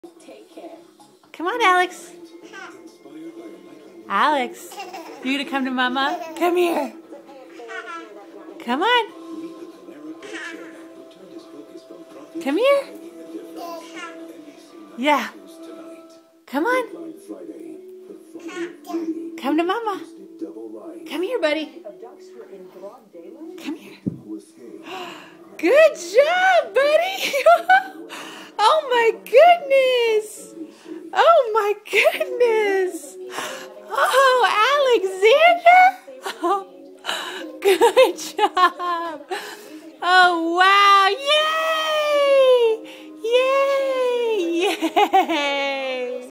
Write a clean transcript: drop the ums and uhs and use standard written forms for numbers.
Take care. Come on, Alex. Alex, you gonna come to Mama? Come here. Come on. Come here. Yeah. Come on. Come to Mama. Come here, buddy. Come here. Good job, buddy. Oh my goodness. Oh my goodness. Oh, Alexander. Oh, good job. Oh, wow. Yay. Yay. Yay.